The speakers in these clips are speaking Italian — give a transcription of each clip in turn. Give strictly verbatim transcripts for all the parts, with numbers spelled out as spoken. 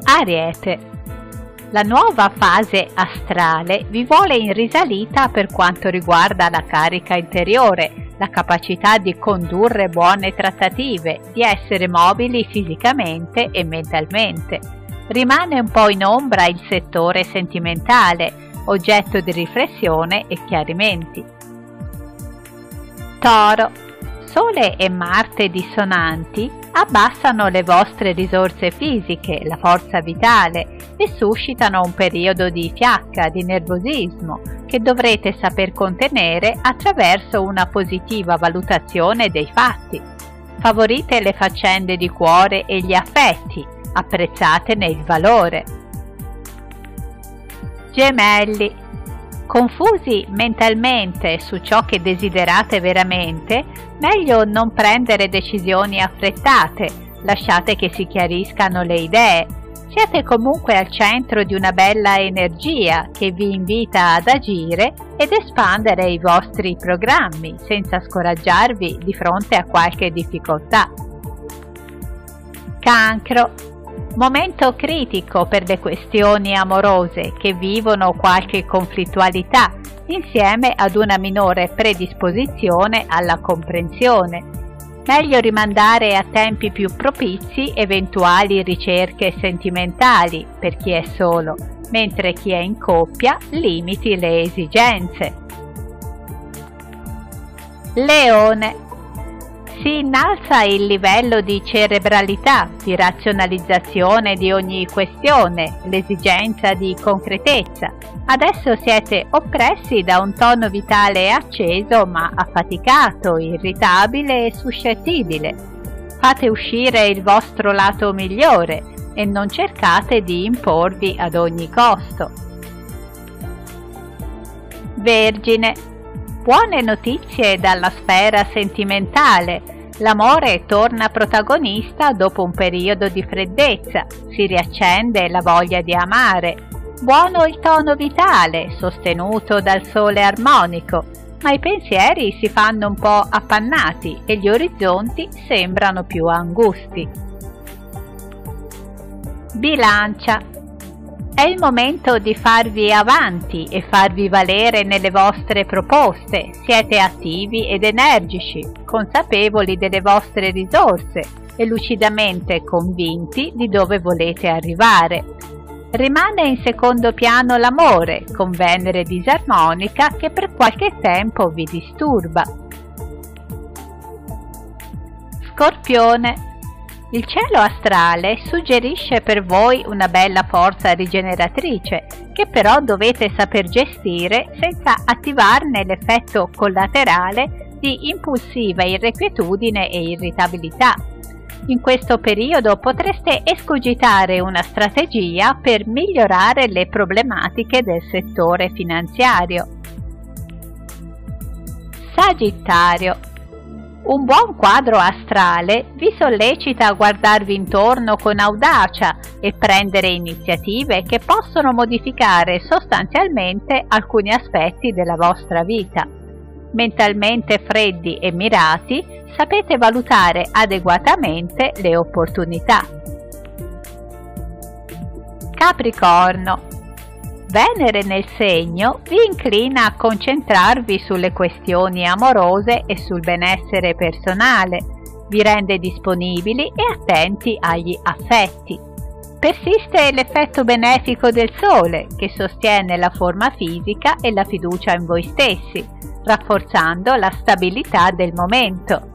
Ariete. La nuova fase astrale vi vuole in risalita per quanto riguarda la carica interiore, la capacità di condurre buone trattative, di essere mobili fisicamente e mentalmente. Rimane un po' in ombra il settore sentimentale, oggetto di riflessione e chiarimenti. Toro. Sole e Marte dissonanti abbassano le vostre risorse fisiche, la forza vitale, e suscitano un periodo di fiacca, di nervosismo, che dovrete saper contenere attraverso una positiva valutazione dei fatti. Favorite le faccende di cuore e gli affetti, apprezzatene il valore. Gemelli. Confusi mentalmente su ciò che desiderate veramente, meglio non prendere decisioni affrettate, lasciate che si chiariscano le idee. Siete comunque al centro di una bella energia che vi invita ad agire ed espandere i vostri programmi senza scoraggiarvi di fronte a qualche difficoltà. Cancro. Momento critico per le questioni amorose che vivono qualche conflittualità insieme ad una minore predisposizione alla comprensione. Meglio rimandare a tempi più propizi eventuali ricerche sentimentali per chi è solo, mentre chi è in coppia limiti le esigenze. Leone. Si innalza il livello di cerebralità, di razionalizzazione di ogni questione, l'esigenza di concretezza. Adesso siete oppressi da un tono vitale acceso ma affaticato, irritabile e suscettibile. Fate uscire il vostro lato migliore e non cercate di imporvi ad ogni costo. Vergine. Buone notizie dalla sfera sentimentale. L'amore torna protagonista dopo un periodo di freddezza, si riaccende la voglia di amare. Buono il tono vitale, sostenuto dal sole armonico, ma i pensieri si fanno un po' appannati e gli orizzonti sembrano più angusti. Bilancia. È il momento di farvi avanti e farvi valere nelle vostre proposte. Siete attivi ed energici, consapevoli delle vostre risorse e lucidamente convinti di dove volete arrivare. Rimane in secondo piano l'amore, con Venere disarmonica che per qualche tempo vi disturba. Scorpione. Il cielo astrale suggerisce per voi una bella forza rigeneratrice, che però dovete saper gestire senza attivarne l'effetto collaterale di impulsiva irrequietudine e irritabilità. In questo periodo potreste escogitare una strategia per migliorare le problematiche del settore finanziario. Sagittario. Un buon quadro astrale vi sollecita a guardarvi intorno con audacia e prendere iniziative che possono modificare sostanzialmente alcuni aspetti della vostra vita. Mentalmente freddi e mirati, sapete valutare adeguatamente le opportunità. Capricorno. Venere nel segno vi inclina a concentrarvi sulle questioni amorose e sul benessere personale, vi rende disponibili e attenti agli affetti. Persiste l'effetto benefico del Sole, che sostiene la forma fisica e la fiducia in voi stessi, rafforzando la stabilità del momento.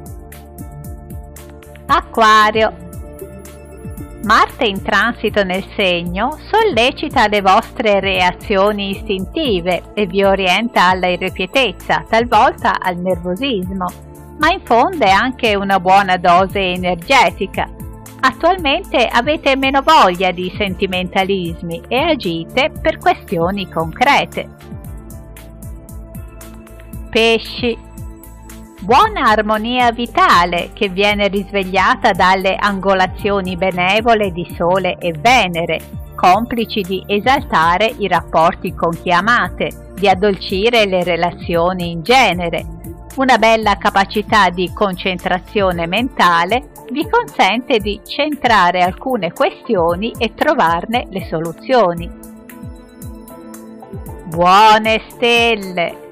Acquario. Marte in transito nel segno sollecita le vostre reazioni istintive e vi orienta alla irrequietezza, talvolta al nervosismo, ma infonde anche una buona dose energetica. Attualmente avete meno voglia di sentimentalismi e agite per questioni concrete. Pesci. Buona armonia vitale che viene risvegliata dalle angolazioni benevole di Sole e Venere, complici di esaltare i rapporti con chi amate, di addolcire le relazioni in genere. Una bella capacità di concentrazione mentale vi consente di centrare alcune questioni e trovarne le soluzioni. Buone stelle!